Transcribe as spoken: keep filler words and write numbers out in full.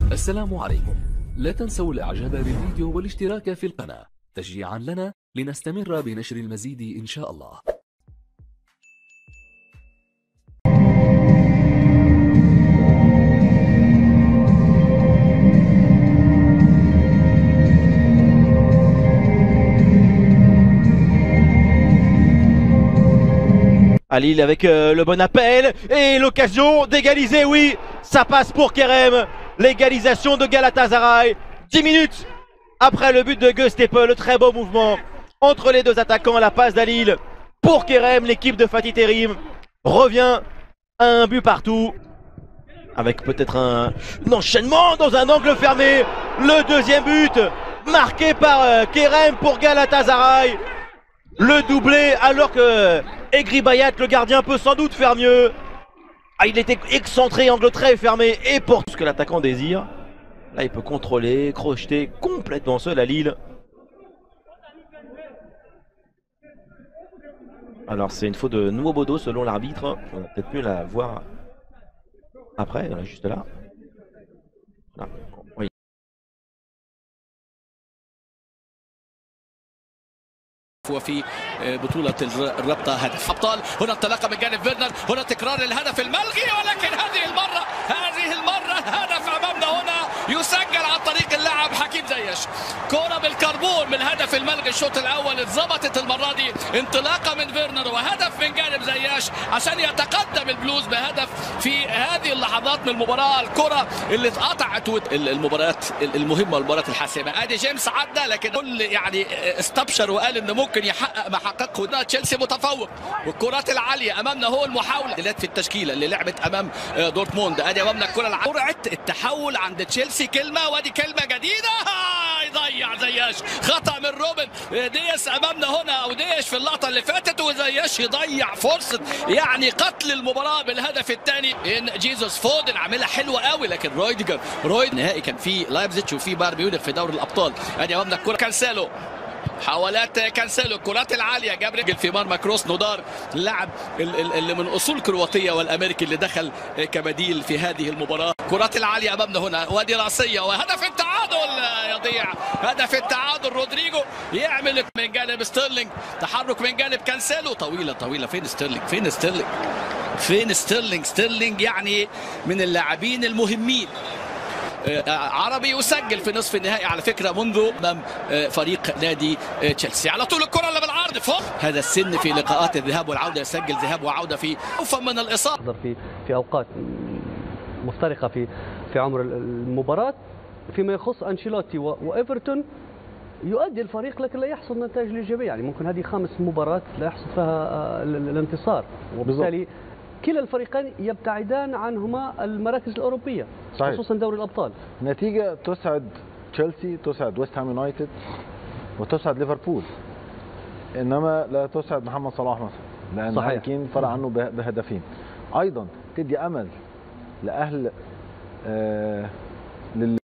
السلام عليكم. لا تنسوا الاعجاب بالفيديو والاشتراك في القناة تشجيعا لنا لنستمر بنشر المزيد ان شاء الله. À Lille avec euh, le bon appel et l'occasion d'égaliser, oui, ça passe pour Kerem. L'égalisation de Galatasaray, dix minutes après le but de Göztepe, le très beau mouvement entre les deux attaquants, la passe d'Halil pour Kerem. L'équipe de Fatih Terim revient à un but partout avec peut-être un, un enchaînement dans un angle fermé. Le deuxième but marqué par euh, Kerem pour Galatasaray. Le doublé alors que Egri Bayat, le gardien, peut sans doute faire mieux. Ah, il était excentré, angle très fermé et pour tout ce que l'attaquant désire. Là, il peut contrôler, crocheter complètement seul à Lille. Alors, c'est une faute de Nwubodo selon l'arbitre. On va peut-être mieux la voir après, voilà, juste là. Là. Oui. وفي بطولة الرابطة هدف أبطال. هنا انطلاقة من جانب فيرنر، هنا تكرار الهدف الملغي، ولكن هذه المرة هذه المرة الهدف أمامنا هنا يسجل عن طريق اللاعب حكيم زياش. كرة بالكربون من الهدف الملغي الشوط الأول اتظبطت المرة دي، انطلاقة من فيرنر وهدف من جانب زياش عشان يتقدم البلوز بهدف في هذه اللحظات من المباراة. الكرة اللي اتقطعت المباريات المهمة والمباريات الحاسمة. ادي جيمس عدى، لكن كل يعني استبشر وقال ان ممكن يحقق ما حققه. هنا تشيلسي متفوق والكرات العاليه امامنا هو المحاوله في التشكيله اللي لعبت امام دورتموند. ادي امامنا الكره العاليه. سرعه التحول عند تشيلسي كلمه، وادي كلمه جديده. يضيع زياش، خطا من روبن دياس امامنا هنا، او دياش في اللقطه اللي فاتت، وزياش يضيع فرصه يعني قتل المباراه بالهدف الثاني. ان جيزوس فودن عاملها حلوه قوي، لكن رويدجر رويد نهائي كان في لايبزيتش وفي بايرن ميونخ في دوري الابطال. ادي امامنا الكره كانسيلو، حاولات كانسيلو، الكرات العاليه، جاب رجل في مرمى كروس نودار، اللاعب اللي من اصول كرواتيه والامريكي اللي دخل كبديل في هذه المباراه. الكرات العاليه امامنا هنا، وادي راسيه وهدف التعادل يضيع. هدف التعادل رودريجو يعمل من جانب ستيرلينج، تحرك من جانب كانسيلو، طويله طويله. فين ستيرلينج؟ فين ستيرلينج؟ فين ستيرلينج؟ ستيرلينج يعني من اللاعبين المهمين. عربي يسجل في نصف النهائي على فكره منذ امام فريق نادي تشيلسي. على طول الكره اللي بالعرض فوق. هذا السن في لقاءات الذهاب والعوده يسجل ذهاب وعوده في خوفا من الاصابه في في اوقات مفترقه في في عمر المباراه. فيما يخص انشيلوتي وايفرتون يؤدي الفريق لكن لا يحصل نتائج ايجابيه، يعني ممكن هذه خامس مباراه لا يحصل فيها الانتصار، وبالتالي كلا الفريقين يبتعدان عنهما المراكز الأوروبية. صحيح. خصوصا دوري الأبطال. نتيجة تسعد تشيلسي، تسعد ويست هام يونايتد، وتسعد ليفربول، إنما لا تسعد محمد صلاح مثلا، لأن هاري كين فرق عنه بهدفين. أيضا تدي أمل لأهل آه